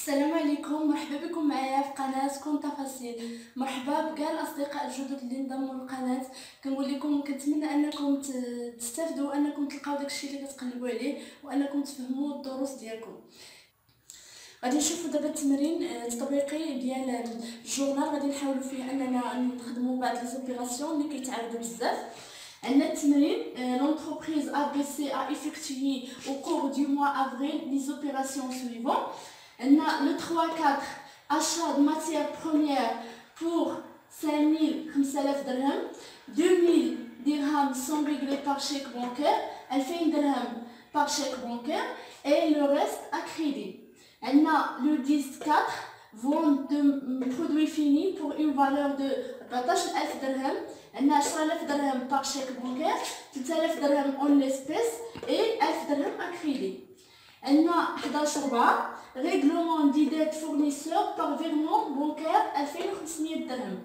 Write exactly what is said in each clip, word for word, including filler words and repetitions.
السلام عليكم، مرحبا بكم معايا في قناتكم تفاصيل. مرحبا بكاع الاصدقاء الجدد اللي انضموا للقناه. كنقول لكم كنتمنى انكم تستافدوا وانكم تلقاو داكشي اللي كتقلبوا عليه وانكم تفهموا الدروس ديالكم. غادي نشوفوا دابا التمرين التطبيقي ديال الجورنال، غادي نحاولوا فيه اننا نخدموا بعض لي زوبيراسيون اللي كيتعاودوا بزاف. عندنا التمرين l'entreprise A B C a effectué au cours du mois avril les opérations suivantes. On a le trois quatre, achat de matières premières pour cinq mille dirhams, deux mille dirhams sont réglés par chèque bancaire, ألفين dirhams par chèque bancaire et le reste à crédit. On a le dix quatre, vente de produits finis pour une valeur de أربعطاش ألف dirhams. On a عشرة آلاف dirhams par chèque bancaire, ثلاثة آلاف dirhams en espèces et ألف dirhams à crédit. On a حداش أربعة, règlement des dettes fournisseurs par virement bancaire ألفين وخمسمية dirhams.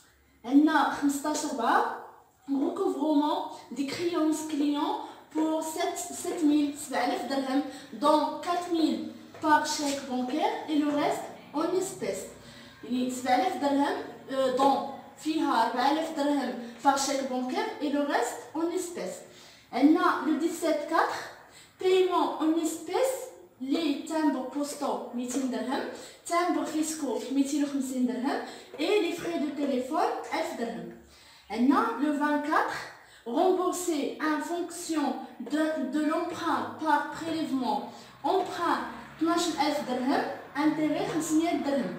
On a خمسطاش أربعة, recouvrement des créances clients pour sept mille سبعة آلاف dirhams, dont quatre mille par chèque bancaire et le reste en espèces. يعني سبعة آلاف dirhams dont فيها أربعة آلاف dirhams par chèque bancaire et le reste en espèces. On a le dix-sept quatre, paiement en espèces, les timbres postaux ميتين dirhams, timbres fiscaux ميتين وخمسين dirhams et les frais de téléphone ألف dirhams. On a le vingt-quatre, rembourser en fonction de, de l'emprunt par prélèvement, emprunt اثناش ألف dirhams, intérêt خمسمية dirhams.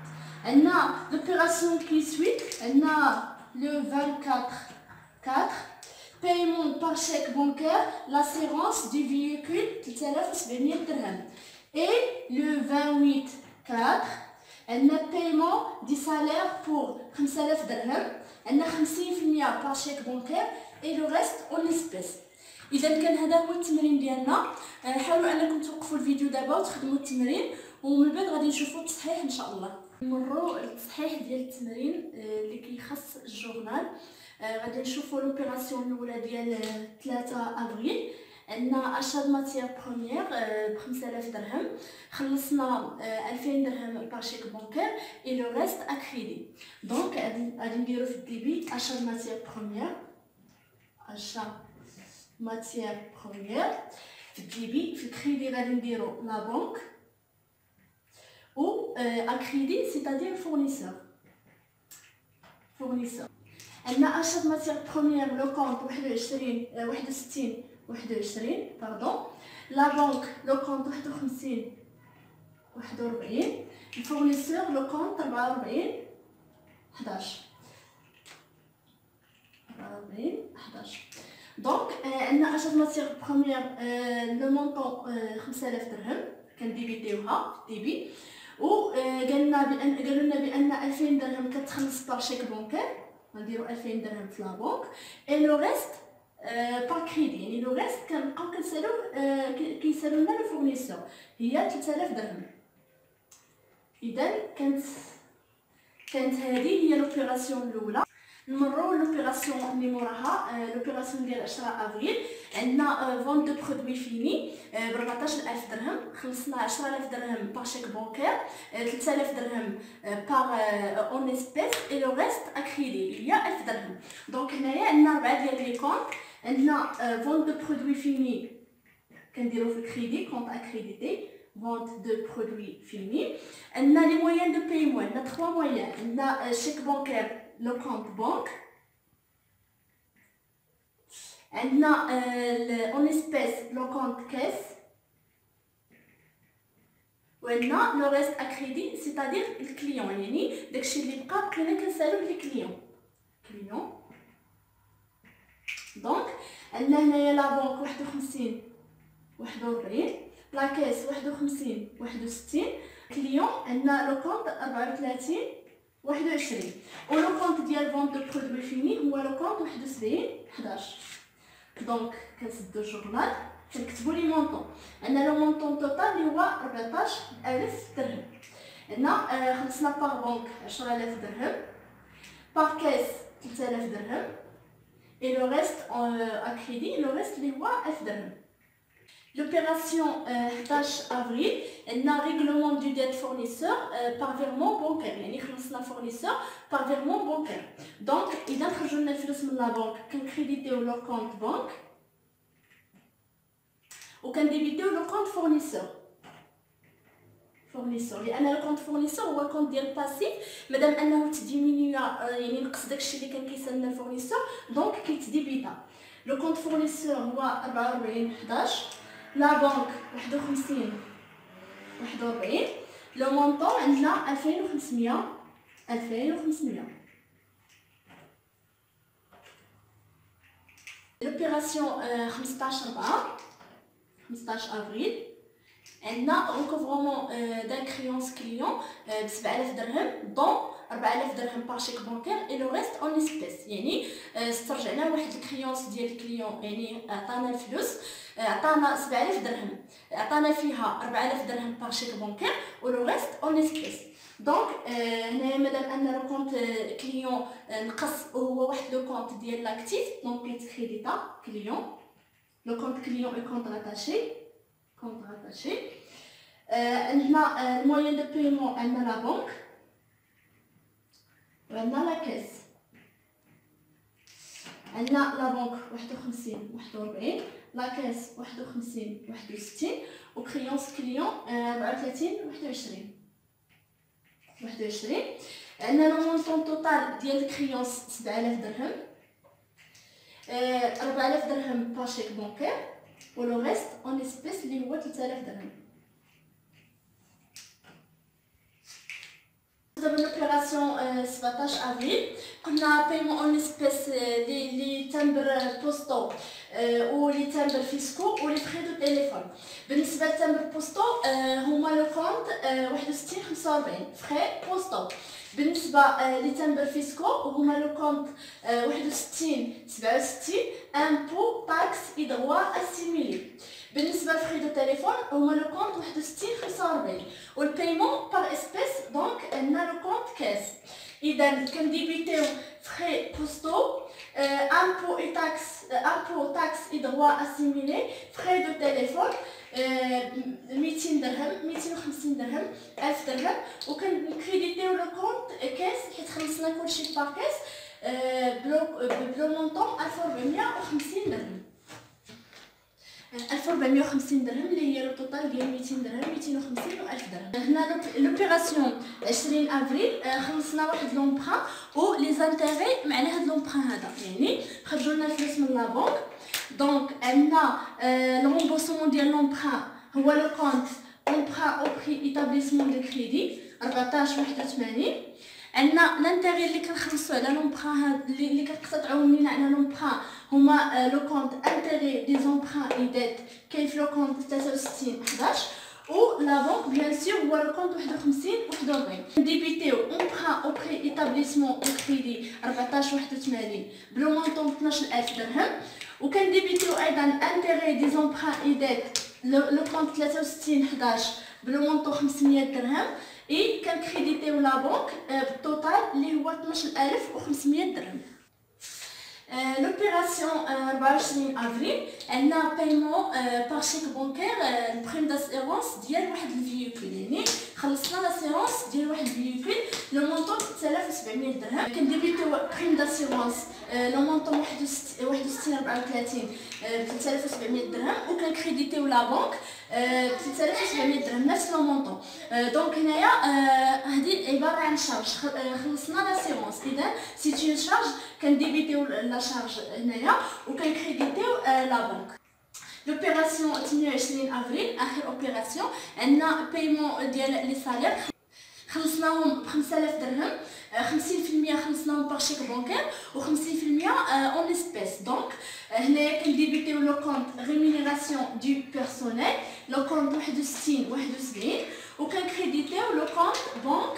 On a l'opération qui suit, on a le vingt-quatre quatre, paiement par chèque bancaire, l'assurance du véhicule ثلاثة آلاف وسبعمية dirhams. Et le vingt-huit quatre, on a paiement du salaire pour خمسة آلاف dirhams, on a خمسين بالمية par chèque bancaire et le reste en espèces. اذا كان هذا هو التمرين ديالنا. حاولوا انكم توقفوا الفيديو دابا وتخدموا التمرين ومن بعد غادي نشوفوا التصحيح ان شاء الله. نمروا للتصحيح ديال التمرين اللي كيخص الجورنال. غادي نشوفوا لوبيراسيون الاولى ديال ثلاثة افريل. عندنا اشا ماتيير بروميير ب خمسة آلاف درهم، خلصنا ألفين درهم بار شيك بانكير اي لو ريست ا كريدي. دونك غادي نديرو في الديبي اشا ماتيير بروميير، اشا ماتيير بروميير في الديبي. في الكريدي غادي نديرو لا بنك ou euh, à crédit, c'est-à-dire fournisseur. Fournisseur. On a achat de matière première, le compte واحد وعشرين واحد وستين واحد وعشرين, pardon. La banque, le compte واحد وخمسين واحد وربعين. Le fournisseur, le compte أربعة وربعين حداش. أربعة وربعين حداش. Donc, on a achat de matière première, le montant خمسة آلاف درهم كنديبيتيوها في الديبي. و قالنا بان قالوا لنا بان ألفين درهم كتخلص بار شيك بانكير، غنديروا ألفين درهم في لا بنك اي لو ريست بار كريدي. يعني لو ريست كنبقاو كنسالو كيسالو لنا لو فورنيسور هي ثلاثة آلاف درهم. اذا كانت كانت هذه هي لوبيراسيون الاولى. نمروا لوبيراسيون اللي موراها، لوبيراسيون ديال عشرة افريل. عندنا فونت دو برودوي فيني ب أربعطاش ألف درهم، خلصنا عشرة آلاف درهم بار شيك بانكير، ثلاثة آلاف درهم بار اون اسبيس اي لو ريست ا كريدي هي ألف درهم. دونك هنايا عندنا أربعة ديال لي كونط. عندنا فونت دو برودوي فيني كنديرو في الكريدي كونط ا كريديتي vente de produits finis. On a les moyens de paiement, on a trois moyens. On a chèque bancaire, le compte banque. On a euh, en espèces le compte caisse. On a le reste à crédit, c'est-à-dire le client. يعني داكشي اللي بقى بقينا كنسالوه لي كليون. كليون. دونك عندنا هنايا لا بنك واحد وخمسين واحد وربعين. لا كاس واحد وخمسين واحد وستين. كليون عندنا لو كونط أربعة وثلاثين واحد وعشرين. و لو كونط ديال فونت دو برودوي فيني هو لو كونط واحد وسبعين حداش. دونك كنسدو الجورنال كنكتبو لي مونطون. عندنا لو مونطون توتال اللي هو أربعطاش ألف درهم. عندنا خلصنا باغ بنك عشرة آلاف درهم، باغ كاس ثلاثة آلاف درهم اي لو ريست ا كريدي، لو ريست اللي هو ألف درهم. L'opération euh, حداش avril, elle a règlement du dette fournisseur euh, par virement bancaire. يعني خلصنا fournisseur par virement bancaire. Donc إذا خرجوا لنا الفلوس من لا بنك كنكريديتيو لو كونت بنك وكنديبيتيو لو كونت فورنيسور. فورنيسور لان لو كونت فورنيسور هو كونت ديال باسيف مادام انه تديمينيا يعني نقص داكشي اللي كان كيسالنا الفورنيسور دونك كيتديبيتا. لو كونت فورنيسور هو أربعة وأربعين حداش، لا بنك واحد وخمسين واحد وأربعين، لو مونطون عندنا ألفين وخمسمية ألفين وخمسمية. لوبيراسيون خمسطاش أربعة خمسطاش افريل عندنا ريكوفرمون دان كريونس كليون ب سبعة آلاف درهم دون أربعة آلاف درهم بار شيك بانكير اي لو ريست اون اسبيس. يعني استرجعنا واحد الكريونس ديال الكليون يعني عطانا الفلوس عطانا سبعة آلاف درهم عطانا فيها أربعة آلاف درهم بار شيك بانكير و لو ريست اون اسبيس. دونك هنايا مادام ان لو كونت كليون نقص وهو واحد لو كونت ديال لاكتيف دونك كيتكريديتا كليون لو كونت كليون اي كونت راتاشي كونت راتاشي. عندنا الموين دو بايمون عندنا لا بنك وعندنا لا كاس. عندنا لا بنك واحد وخمسين واحد وأربعين، لا كاس واحد وخمسين واحد وستين و كريونس كليون أربعة وثلاثين واحد وعشرين واحد وعشرين. عندنا لو مونطون توتال ديال الكريونس سبعة آلاف درهم، أربعة آلاف درهم بار شيك بانكير و لو ريست اون اسبيس اللي هو ثلاثة آلاف درهم. دابا لوبيراسيون سبعطاش افريل قلنا بايمون اون اسبيس لي لي تمبر بوستو و لي تمبر فيسكو و لي فري دو تيليفون. بالنسبه للتمبر بوستو هما لو كونت واحد وستين خمسة وأربعين فري بوستو. بالنسبه لي تمبر فيسكو هما لو كونت واحد وستين سبعة وستين امبو تاكس اي دروا اسيميلي. بالنسبه لفري دو تيليفون هما لو كونت واحد وستين خمسة وأربعين و البايمون بار اسبيس دونك عندنا لو كونت كاس. اذا كنديبيتيو فري بوستو امبو اي تاكس امبو تاكس اي دروا اسيميلي فري دو تيليفون ميتين درهم ميتين وخمسين درهم ألف درهم و كنكريديتيو لو كونت كاس حيت خلصنا كلشي بار كاس بلو بلو مونطون ألف وأربعمية وخمسين درهم ألف وأربعمية وخمسين درهم اللي هي لو توتال ديال ميتين درهم ميتين وخمسين و ألف درهم. هنا لوبيراسيون عشرين افريل خلصنا واحد لومبران و لي زانتيغي معنا هاد لومبران هذا يعني خرجوا لنا الفلوس من لا بنك. دونك عندنا لو رومبورسمون ديال لومبران هو لو كونت لومبران او بري ايتابليسمون دو كريدي أربعطاش واحد وثمانين. عندنا لانتيغي اللي كنخلصوا على لومبران هاد اللي كنقطعوا منين على لومبران هما لو كونت انتيغي دي زومبران اي ديت كاين في لو كونت ثلاثة وستين حداش و لا بنك بيان سور هو لو كونت واحد وخمسين واحد وأربعين. ديبيتيو اونبران او بري ايتابليسمون دو كريدي أربعطاش واحد وثمانين بلو مونطون اثناش ألف درهم و كنديبيتيو ايضا انتيغي دي زومبران اي ديت لو كونت ثلاثة وستين حداش بلو مونطون خمسمية درهم اي كنكريديتيو لا بنك بالتوتال اللي هو اثناش ألف وخمسمية درهم. لوبيراسيون أربعة وعشرين افريل عندنا بايمون بار شيك بانكير البريم داسيرونس ديال واحد الفييكول يعني خلصنا لاسيرونس ديال واحد الفييكول لو مونطون ثلاثة آلاف وسبعمية درهم. كنديبيتيو بريم داسيرونس لو مونطون واحد وستين أربعة وثلاثين ثلاثة آلاف وسبعمية درهم و كنكريديتيو لا بنك ثلاثة آلاف وسبعمية درهم نفس لو مونطون. دونك هنايا هذه عباره عن شارج خلصنا لاسيرونس اذا سي اون شارج كنديبيتيو لا شارج هنايا و كنكريديتيو لا بنك. لوبيراسيون اثنين وعشرين افريل اخر اوبيراسيون عندنا بايمون ديال لي سالير خلصناهم ب خمسة آلاف درهم خمسين في المية خلصناهم بار شيك بانكير و خمسين في المية اون اسبيس. دونك هنايا كنديبيتيو لو كونت ريمينيراسيون دو بيرسونيل لو كونت واحد وستين واحد وسبعين و كنكريديتيو لو كونت بنك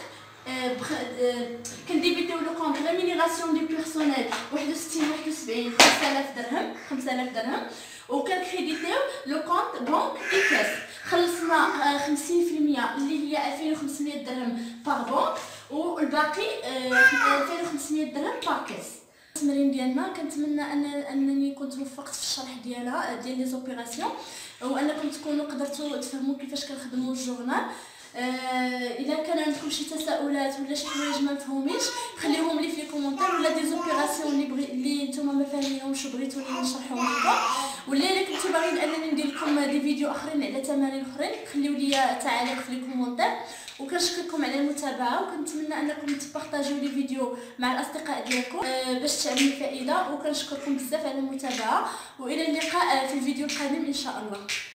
كنديبيتيو لو كونت ريمينيراسيون دو بيرسونيل واحد وستين واحد وسبعين خمسة آلاف درهم خمسة آلاف درهم و كنكريديتيو لو كونت بنك اي كاس خلصنا خمسين في المية اللي هي ألفين وخمسمية درهم بار بنك و الباقي ألفين وخمسمية درهم بار كاس. التمرين ديالنا كنتمنى ان انني كنت وفقت في الشرح ديالها ديال لي زوبيراسيون، وانكم تكونوا قدرتوا تفهموا كيفاش كنخدموا الجورنال. آه اذا كان عندكم شي تساؤلات ولا شي حوايج ما مفهومينش خليهم لي في لي كومونتير، ولا دي زوبيراسيون اللي بغي اللي نتوما ما فاهمينهمش وبغيتوني نشرحهم لكم، ولا الا كنتو باغيين انني ندير لكم دي فيديو اخرين على تمارين اخرين خليو لي تعاليق في لي كومونتير. وكنشكركم على المتابعه، وكنتمنى انكم تبارطاجيو لي فيديو مع الاصدقاء ديالكم آه باش تعمل فائده. وكنشكركم بزاف على المتابعه، والى اللقاء في الفيديو القادم ان شاء الله.